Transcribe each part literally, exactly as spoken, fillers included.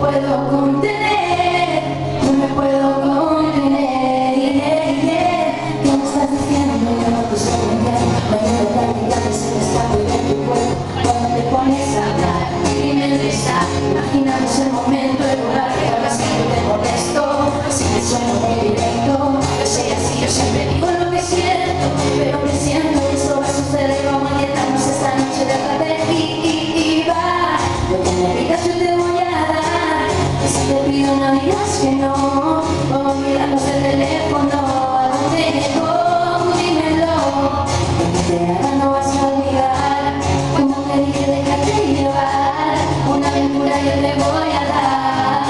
puedo contener, no me puedo contener. Yeah, yeah. ¿Qué me estás diciendo? Yo no te estoy entendiendo. Mañana práctica que se me escape de tu cuerpo cuando te pones a hablar y me besa. Imaginamos el momento, el lugar que hagas que yo te molesto. Si te sueno muy directo, yo soy así, yo siempre digo lo que siento, pero me siento que esto va a suceder. Vamos a quedarnos esta noche de tarde y, y, y va. Lo que me digas yo te voy a dar. Y si te pido no digas que no, o miramos el teléfono, ¿a dónde voy? Dímelo. Lo que te haga no vas a olvidar. Como te dije, déjate llevar. Una aventura yo te voy a dar.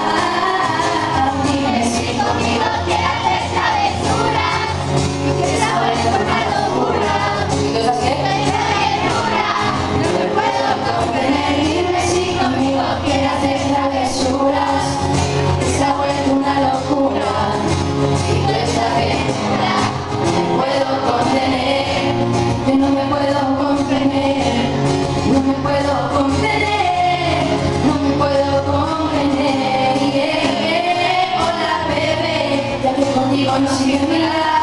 Dime si conmigo quieres hacer travesuras, que se vuelve una locura. Cosas que me aventura, no me puedo contener. Dime si conmigo quieres hacer travesuras, que se vuelve una locura. Y toda esta aventura no me puedo contener. Yo no me puedo contener, no me puedo contener, no me puedo contener. Yeah, yeah. Hola bebé, ya que contigo no sirve mi lado.